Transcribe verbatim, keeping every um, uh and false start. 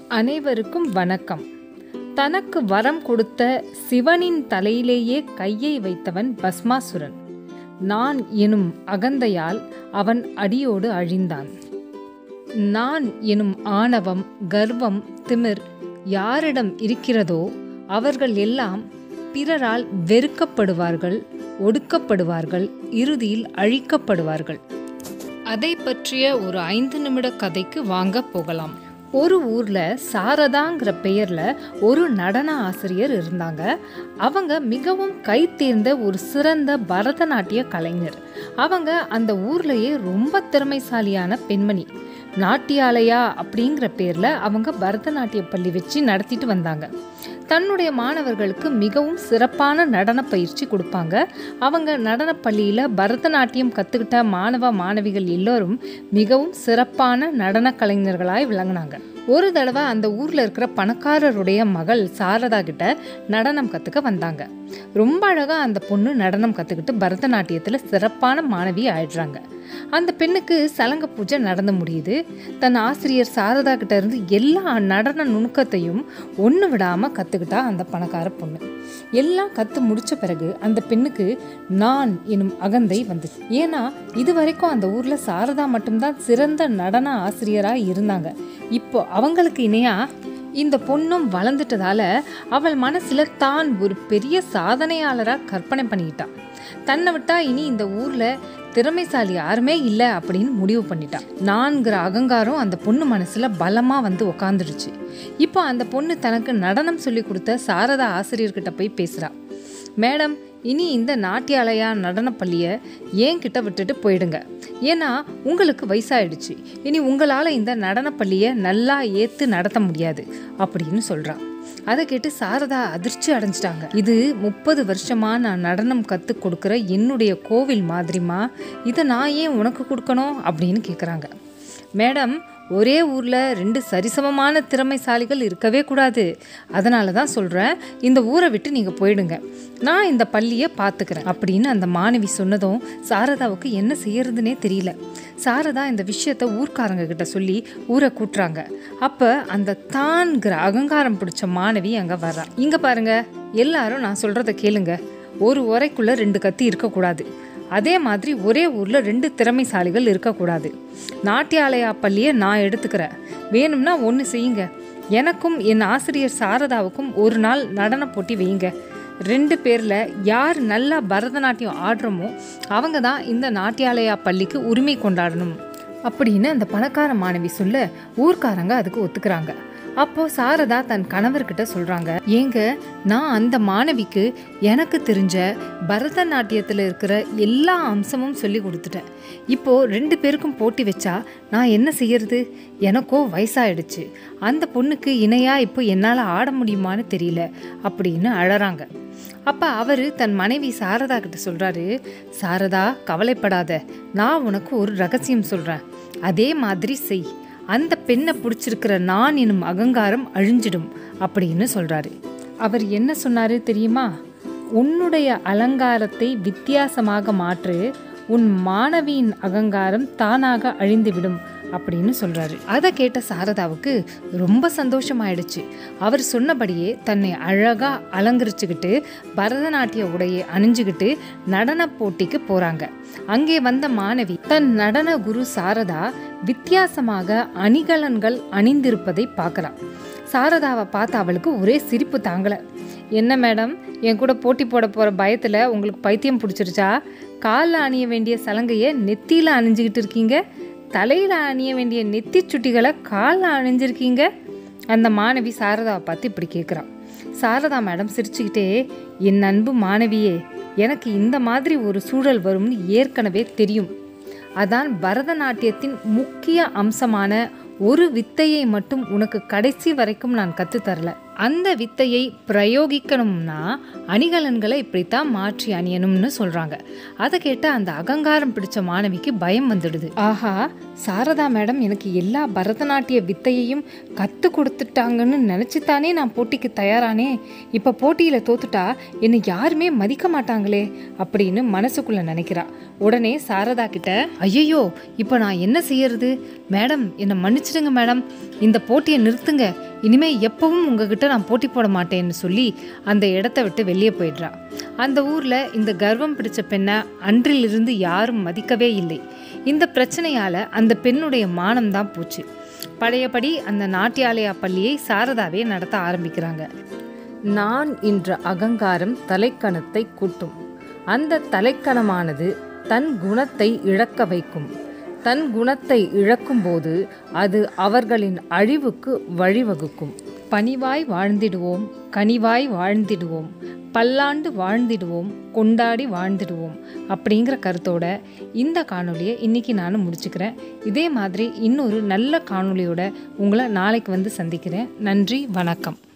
அனைவருக்கும் வணக்கம். தனக்கு வரம் கொடுத்த சிவனின் தலையிலேயே கையை வைத்தவன் பஸ்மாசுரன். நான் எனும் அகந்தையால் அவன் அடியோடு அழிந்தான். நான் எனும் ஆணவம், கர்வம், திமிர் யாரிடம் இருக்கிறதோ அவர்கள் எல்லாம் பிறரால் வெறுக்கப்படுவார்கள், ஒடுக்கப்படுவார்கள், இறுதியில் அழிக்கப்படுவார்கள். அதை பற்றிய ஒரு ஐந்து நிமிட கதைக்கு வாங்க போகலாம். ஒரு ஊர்ல சாரதாங்கிற பெயர்ல ஒரு நடன ஆசிரியர் இருந்தாங்க. அவங்க மிகவும் கை தேர்ந்த ஒரு சிறந்த பரதநாட்டிய கலைஞர். அவங்க அந்த ஊர்லயே ரொம்ப திறமைசாலியான பெண்மணி. நாட்டியாலயா அப்படிங்கிற பேர்ல அவங்க பரதநாட்டிய பள்ளி வச்சு நடத்திட்டு வந்தாங்க. தன்னுடைய மாணவர்களுக்கு மிகவும் சிறப்பான நடன பயிற்சி கொடுப்பாங்க. அவங்க நடன பள்ளியில பரதநாட்டியம் கத்துக்கிட்ட மாணவ மாணவிகள் எல்லோரும் மிகவும் சிறப்பான நடன கலைஞர்களாய் விளங்கினாங்க. ஒரு தடவை அந்த ஊர்ல இருக்கிற பணக்காரருடைய மகள் சாரதா கிட்ட நடனம் கத்துக்க வந்தாங்க. ரொம்ப அழகா அந்த பொண்ணு நடனம் கத்துக்கிட்டு பரதநாட்டியத்துல சிறப்பான மாணவி ஆயிடுறாங்க. அந்த பெண்ணுக்கு சலங்க பூஜை நடந்து முடியுது. தன் ஆசிரியர் சாரதா கிட்ட இருந்து எல்லா நடன நுணுக்கத்தையும் ஒன்று விடாம கத்துக்கிட்டா அந்த பணக்கார பொண்ணு. எல்லாம் கத்து முடிச்ச பிறகு அந்த பெண்ணுக்கு நான் எனும் அகந்தை வந்துச்சு. ஏன்னா இது வரைக்கும் அந்த ஊர்ல சாரதா மட்டும்தான் சிறந்த நடன ஆசிரியரா இருந்தாங்க. இப்போ அவங்களுக்கு இணையா இந்த பொண்ணும் வளர்ந்துட்டதால அவள் மனசுல தான் ஒரு பெரிய சாதனையாளரா கற்பனை பண்ணிக்கிட்டான். தன்னை விட்டா இனி இந்த ஊர்ல திறமைசாலி யாருமே இல்லை அப்படின்னு முடிவு பண்ணிட்டான். நான்கிற அகங்காரம் அந்த பொண்ணு மனசுல பலமா வந்து உக்காந்துடுச்சு. இப்போ அந்த பொண்ணு தனக்கு நடனம் சொல்லி கொடுத்த சாரதா ஆசிரியர்கிட்ட போய் பேசுறா. மேடம், இனி இந்த நாட்டியாலயா நடன பள்ளியை ஏன் கிட்ட விட்டுட்டு போயிடுங்க. ஏன்னா உங்களுக்கு வயசாயிடுச்சு. இனி உங்களால் இந்த நடன பள்ளியை நல்லா ஏற்று நடத்த முடியாது அப்படின்னு சொல்கிறான். அதை கேட்டு சாரதா அதிர்ச்சி அடைஞ்சிட்டாங்க. இது முப்பது வருஷமா நான் நடனம் கற்று கொடுக்குற என்னுடைய கோவில் மாதிரிமா, இதை நான் ஏன் உனக்கு கொடுக்கணும் அப்படின்னு கேட்குறாங்க. மேடம், ஒரே ஊரில் ரெண்டு சரிசமமான திறமைசாலிகள் இருக்கவே கூடாது. அதனால தான் சொல்கிறேன், இந்த ஊரை விட்டு நீங்கள் போயிடுங்க, நான் இந்த பள்ளியை பார்த்துக்கிறேன் அப்படின்னு அந்த மாணவி சொன்னதும் சாரதாவுக்கு என்ன செய்யறதுனே தெரியல. சாரதா இந்த விஷயத்த ஊர்க்காரங்க கிட்ட சொல்லி ஊரை கூட்டுறாங்க. அப்போ அந்த தான்கிற அகங்காரம் பிடிச்ச மாணவி அங்கே வர்றா. இங்கே பாருங்க, எல்லாரும் நான் சொல்கிறத கேளுங்க. ஒரு உரைக்குள்ளே ரெண்டு கத்தி இருக்கக்கூடாது. அதே மாதிரி ஒரே ஊரில் ரெண்டு திறமைசாலிகள் இருக்கக்கூடாது. நாட்டியாலயா பள்ளியை நான் எடுத்துக்கிறேன். வேணும்னா ஒன்று செய்யுங்க, எனக்கும் என் ஆசிரியர் சாரதாவுக்கும் ஒரு நாள் நடன போட்டி வையுங்க. ரெண்டு பேரில் யார் நல்லா பரதநாட்டியம் ஆடுறோமோ அவங்க தான் இந்த நாட்டியாலயா பள்ளிக்கு உரிமை கொண்டாடணும் அப்படின்னு அந்த பணக்கார மாணவி சொல்ல ஊர்க்காரங்க அதுக்கு ஒத்துக்கிறாங்க. அப்போ சாரதா தன் கணவர்கிட்ட சொல்றாங்க, ஏங்க, நான் அந்த மாணவிக்கு எனக்கு தெரிஞ்ச பரதநாட்டியத்தில் இருக்கிற எல்லா அம்சமும் சொல்லி கொடுத்துட்டேன். இப்போ ரெண்டு பேருக்கும் போட்டி வச்சா நான் என்ன செய்யறது? எனக்கோ வயசாயிடுச்சு. அந்த பொண்ணுக்கு இணையா இப்போ என்னால் ஆட முடியுமான்னு தெரியல அப்படின்னு அழறாங்க. அப்ப அவரு தன் மனைவி சாரதா கிட்ட சொல்றாரு, சாரதா, கவலைப்படாத, நான் உனக்கு ஒரு ரகசியம் சொல்றேன், அதே மாதிரி செய். அந்த பெண்ணை பிடிச்சிருக்கிற நான் எனும் அகங்காரம் அழிஞ்சிடும் அப்படின்னு சொல்றாரு. அவர் என்ன சொன்னாரு தெரியுமா? உன்னுடைய அலங்காரத்தை வித்தியாசமாக மாற்று, உன் மாணவியின் அகங்காரம் தானாக அழிந்துவிடும் அப்படின்னு சொல்றாரு. அதை கேட்ட சாரதாவுக்கு ரொம்ப சந்தோஷமாயிடுச்சு. அவர் சொன்னபடியே தன்னை அழகா அலங்கரிச்சுக்கிட்டு பரதநாட்டிய உடையை அணிஞ்சுக்கிட்டு நடன போட்டிக்கு போறாங்க. அங்கே வந்த மாணவி தன் நடன குரு சாரதா வித்தியாசமாக அணிகலன்கள் அணிந்திருப்பதை பார்க்கலாம். சாரதாவை பார்த்து அவளுக்கு ஒரே சிரிப்பு தாங்கல. என்ன மேடம், என் கூட போட்டி போட போற பயத்துல உங்களுக்கு பைத்தியம் பிடிச்சிருச்சா? காலில் அணிய வேண்டிய சலங்கையை நெத்தியில அணிஞ்சுக்கிட்டு இருக்கீங்க, தலையில அணிய வேண்டிய நெத்தி சுட்டிகளை காலில் அணிஞ்சிருக்கீங்க. அந்த மாணவி சாரதாவை பார்த்து இப்படி கேட்குறான். சாரதா மேடம் சிரிச்சுக்கிட்டே, என் அன்பு மாணவியே, எனக்கு இந்த மாதிரி ஒரு சூழல் வரும்னு ஏற்கனவே தெரியும். அதான் பரதநாட்டியத்தின் முக்கிய அம்சமான ஒரு வித்தையை மட்டும் உனக்கு கடைசி வரைக்கும் நான் கற்றுத்தரல. அந்த வித்தையை பிரயோகிக்கணும்னா அணிகலன்களை இப்படித்தான் மாற்றி அணியணும்னு சொல்றாங்க. அதை கேட்ட அந்த அகங்காரம் பிடிச்ச மாணவிக்கு பயம் வந்துடுது. ஆஹா, சாரதா மேடம் எனக்கு எல்லா பரதநாட்டிய வித்தையையும் கத்து கொடுத்துட்டாங்கன்னு நினைச்சுத்தானே நான் போட்டிக்கு தயாரானே. இப்ப போட்டியில தோத்துட்டா என்னை யாருமே மதிக்க மாட்டாங்களே அப்படின்னு மனசுக்குள்ள நினைக்கிறா. உடனே சாரதா கிட்ட, ஐயோ, இப்ப நான் என்ன செய்யறது? மேடம், என்னை மன்னிச்சிடுங்க மேடம், இந்த போட்டியை நிறுத்துங்க, இனிமே எப்பவும் உங்ககிட்ட நான் போட்டி போட மாட்டேன்னு சொல்லி அந்த இடத்த விட்டு வெளியே போயிடுறா. அந்த ஊரில் இந்த கர்வம் பிடிச்ச பெண்ணை அன்றிலிருந்து யாரும் மதிக்கவே இல்லை. இந்த பிரச்சனையால் அந்த பெண்ணுடைய மானம்தான் போச்சு. பழையபடி அந்த நாட்டியாலயா பள்ளியை சாரதாவே நடத்த ஆரம்பிக்கிறாங்க. நான் என்ற அகங்காரம் தலைக்கணத்தை கூட்டும். அந்த தலைக்கணமானது தன் குணத்தை இழக்க வைக்கும். தன் குணத்தை இழக்கும்போது அது அவர்களின் அழிவுக்கு வழிவகுக்கும். பணிவாய் வாழ்ந்திடுவோம், கனிவாய் வாழ்ந்திடுவோம், பல்லாண்டு வாழ்ந்திடுவோம், கொண்டாடி வாழ்ந்திடுவோம் அப்படிங்கிற கருத்தோட இந்த காணொலியை இன்றைக்கி நான் முடிச்சுக்கிறேன். இதே மாதிரி இன்னொரு நல்ல காணொலியோட உங்களை நாளைக்கு வந்து சந்திக்கிறேன். நன்றி, வணக்கம்.